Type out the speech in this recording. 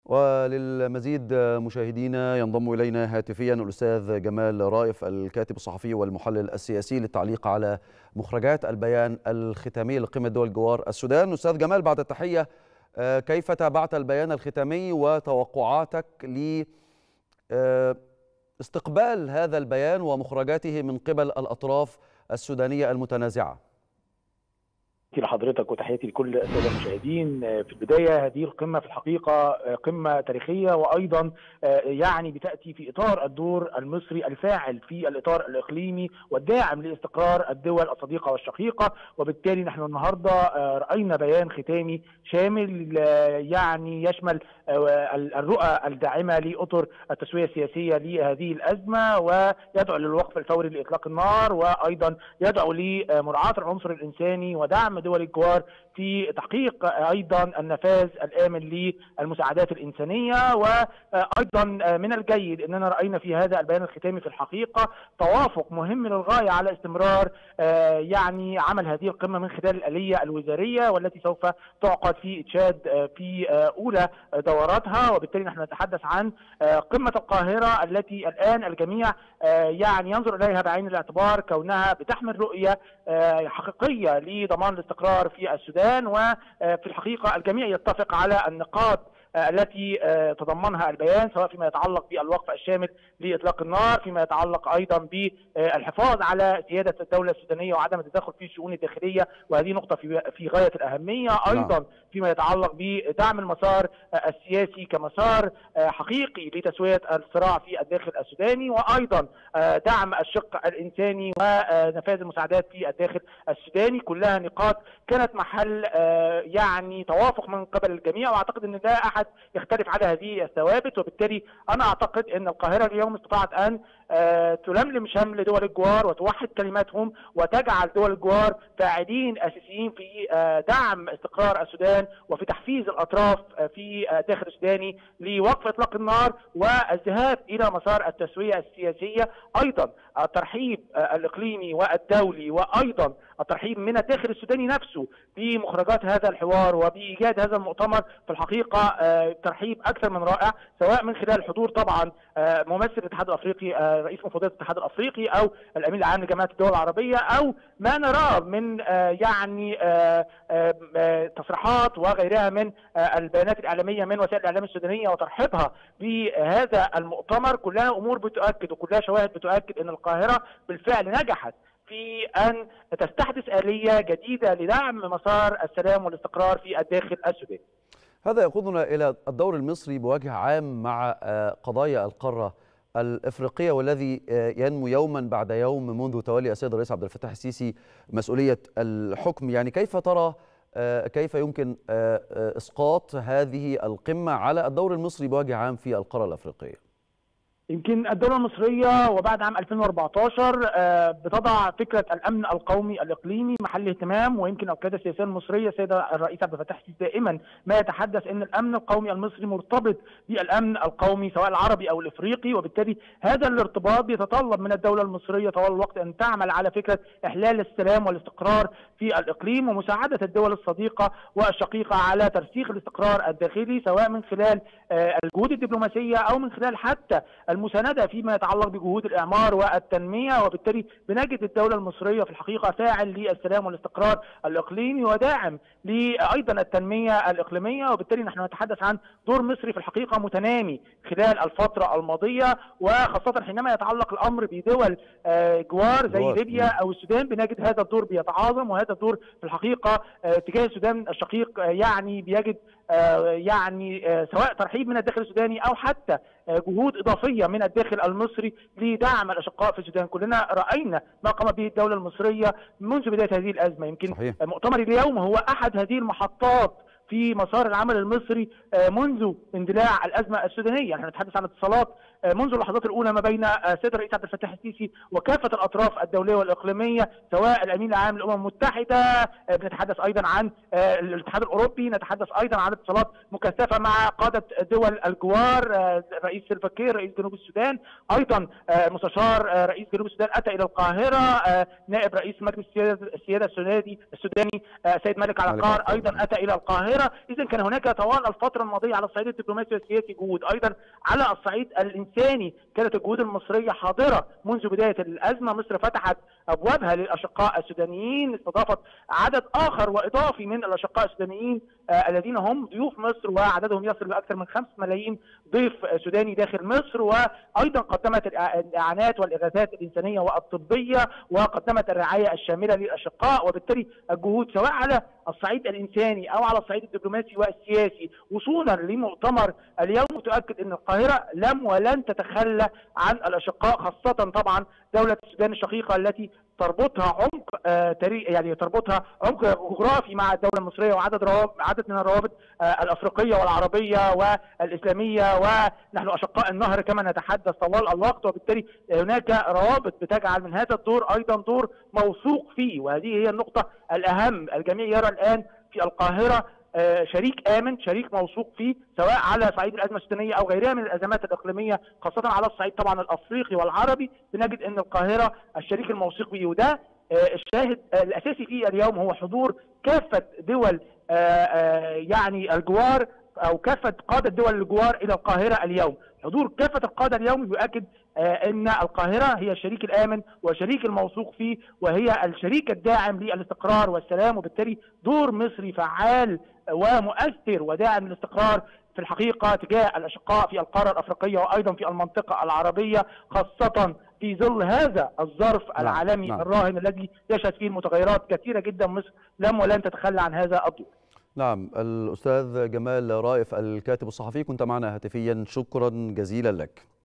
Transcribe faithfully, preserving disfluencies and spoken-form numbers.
وللمزيد مشاهدينا ينضم إلينا هاتفيا الأستاذ جمال رائف الكاتب الصحفي والمحلل السياسي للتعليق على مخرجات البيان الختامي لقمة دول جوار السودان. أستاذ جمال، بعد التحية، كيف تابعت البيان الختامي وتوقعاتك لاستقبال هذا البيان ومخرجاته من قبل الأطراف السودانية المتنازعة؟ لحضرتك وتحياتي لكل الساده المشاهدين. في البدايه، هذه القمه في الحقيقه قمه تاريخيه، وايضا يعني بتاتي في اطار الدور المصري الفاعل في الاطار الاقليمي والداعم لاستقرار الدول الصديقه والشقيقه. وبالتالي نحن النهارده راينا بيان ختامي شامل يعني يشمل الرؤى الداعمه لاطر التسويه السياسيه لهذه الازمه، ويدعو للوقف الفوري لاطلاق النار، وايضا يدعو لمراعاه العنصر الانساني ودعم دول الجوار في تحقيق ايضا النفاذ الامن للمساعدات الانسانيه. وايضا من الجيد اننا راينا في هذا البيان الختامي في الحقيقه توافق مهم للغايه على استمرار يعني عمل هذه القمه من خلال الاليه الوزاريه، والتي سوف تعقد في تشاد في اولى دوراتها. وبالتالي نحن نتحدث عن قمه القاهره التي الان الجميع يعني ينظر اليها بعين الاعتبار كونها بتحمل رؤيه حقيقيه لضمان الاستقرار في السودان. وفي الحقيقه الجميع يتفق على النقاط التي تضمنها البيان، سواء فيما يتعلق بالوقف الشامل لاطلاق النار، فيما يتعلق ايضا بالحفاظ على سياده الدوله السودانيه وعدم التدخل في الشؤون الداخليه، وهذه نقطه في في غايه الاهميه. ايضا فيما يتعلق بدعم المسار السياسي كمسار حقيقي لتسويه الصراع في الداخل السوداني، وايضا دعم الشق الانساني ونفاذ المساعدات في الداخل السوداني. كلها نقاط كانت محل يعني توافق من قبل الجميع، واعتقد ان لا احد يختلف على هذه الثوابت. وبالتالي انا اعتقد ان القاهره اليوم استطاعت ان تلملم شمل دول الجوار وتوحد كلماتهم وتجعل دول الجوار فاعلين اساسيين في دعم استقرار السودان وفي تحفيز الاطراف في الداخل السوداني لوقف اطلاق النار والذهاب الى مسار التسويه السياسيه. ايضا الترحيب الاقليمي والدولي وايضا الترحيب من الداخل السوداني نفسه بمخرجات هذا الحوار وبايجاد هذا المؤتمر في الحقيقه ترحيب اكثر من رائع، سواء من خلال حضور طبعا ممثل الاتحاد الافريقي رئيس مفوضيه الاتحاد الافريقي او الامين العام لجامعه الدول العربيه، او ما نراه من يعني تصريحات وغيرها من البيانات الاعلاميه من وسائل الاعلام السودانيه وترحيبها بهذا المؤتمر. كلها امور بتؤكد وكلها شواهد بتؤكد ان القاهره بالفعل نجحت في أن تستحدث آلية جديدة لدعم مسار السلام والاستقرار في الداخل السوداني. هذا يقودنا إلى الدور المصري بوجه عام مع قضايا القارة الإفريقية، والذي ينمو يوما بعد يوم منذ تولي السيد الرئيس عبد الفتاح السيسي مسؤولية الحكم. يعني كيف ترى كيف يمكن إسقاط هذه القمة على الدور المصري بوجه عام في القارة الإفريقية؟ يمكن الدولة المصرية وبعد عام ألفين وأربعة عشر بتضع فكرة الأمن القومي الإقليمي محل اهتمام، ويمكن القيادة السياسية المصرية السيد الرئيس عبد الفتاح السيسي دائما ما يتحدث أن الأمن القومي المصري مرتبط بالأمن القومي سواء العربي أو الإفريقي. وبالتالي هذا الارتباط بيتطلب من الدولة المصرية طوال الوقت أن تعمل على فكرة إحلال السلام والاستقرار في الإقليم ومساعدة الدول الصديقة والشقيقة على ترسيخ الاستقرار الداخلي، سواء من خلال الجهود الدبلوماسية أو من خلال حتى المساندة فيما يتعلق بجهود الإعمار والتنمية. وبالتالي بنجد الدولة المصرية في الحقيقة فاعل للسلام والاستقرار الإقليمي وداعم لأيضا التنمية الإقليمية. وبالتالي نحن نتحدث عن دور مصري في الحقيقة متنامي خلال الفترة الماضية، وخاصة حينما يتعلق الأمر بدول جوار زي ليبيا أو السودان بنجد هذا الدور بيتعاظم، وهذا الدور في الحقيقة تجاه السودان الشقيق يعني بيجد يعني سواء ترحيب من الداخل السوداني أو حتى جهود إضافية من الداخل المصري لدعم الأشقاء في السودان. كلنا رأينا ما قامت به الدولة المصرية منذ بداية هذه الأزمة. يمكن صحيح. مؤتمر اليوم هو أحد هذه المحطات في مسار العمل المصري منذ اندلاع الأزمة السودانية. نحن نتحدث عن اتصالات منذ اللحظات الأولى ما بين السيد الرئيس عبد الفتاح السيسي وكافة الأطراف الدولية والإقليمية، سواء الأمين العام للأمم المتحدة، بنتحدث أيضا عن الاتحاد الأوروبي، نتحدث أيضا عن اتصالات مكثفة مع قادة دول الجوار، رئيس سيلفا كير رئيس جنوب السودان، أيضا مستشار رئيس جنوب السودان أتى إلى القاهرة، نائب رئيس مجلس السيادة السوداني السوداني السيد مالك علقار أيضا أتى إلى القاهرة، القاهره. اذا كان هناك طوال الفتره الماضيه على الصعيد الدبلوماسي والسياسي جهود، ايضا على الصعيد الانساني كانت الجهود المصريه حاضره منذ بدايه الازمه. مصر فتحت ابوابها للاشقاء السودانيين، استضافت عدد اخر واضافي من الاشقاء السودانيين آه الذين هم ضيوف مصر، وعددهم يصل لاكثر من خمسة ملايين ضيف سوداني داخل مصر. وايضا قدمت الاعانات والاغاثات الانسانيه والطبيه، وقدمت الرعايه الشامله للاشقاء. وبالتالي الجهود سواء على الصعيد الانساني او على الصعيد الدبلوماسي والسياسي وصولا لمؤتمر اليوم تؤكد ان القاهره لم ولن تتخلى عن الاشقاء، خاصه طبعا دوله السودان الشقيقه التي تربطها عمق آه تاريخ، يعني تربطها عمق جغرافي مع الدوله المصريه، وعدد روابط عدد من الروابط آه الافريقيه والعربيه والاسلاميه، ونحن اشقاء النهر كما نتحدث طوال الوقت. وبالتالي هناك روابط بتجعل من هذا الدور ايضا دور موثوق فيه، وهذه هي النقطه الاهم. الجميع يرى الان في القاهره شريك آمن، شريك موثوق فيه، سواء على صعيد الأزمة السودانية أو غيرها من الأزمات الإقليمية، خاصة على الصعيد طبعا الأفريقي والعربي. بنجد أن القاهرة الشريك الموثوق فيه، وده الشاهد الأساسي فيه اليوم هو حضور كافة دول يعني الجوار أو كافة قادة دول الجوار إلى القاهرة اليوم. حضور كافة القادة اليوم يؤكد أن القاهرة هي الشريك الآمن وشريك الموثوق فيه، وهي الشريك الداعم للاستقرار والسلام. وبالتالي دور مصري فعال ومؤثر وداعم للاستقرار في الحقيقة تجاه الأشقاء في القارة الأفريقية وأيضا في المنطقة العربية، خاصة في ظل هذا الظرف نعم. العالمي نعم. الراهن الذي يشهد فيه المتغيرات كثيرة جدا. مصر لم ولن تتخلى عن هذا الدور. نعم، الأستاذ جمال رائف الكاتب الصحفي كنت معنا هاتفيا، شكرا جزيلا لك.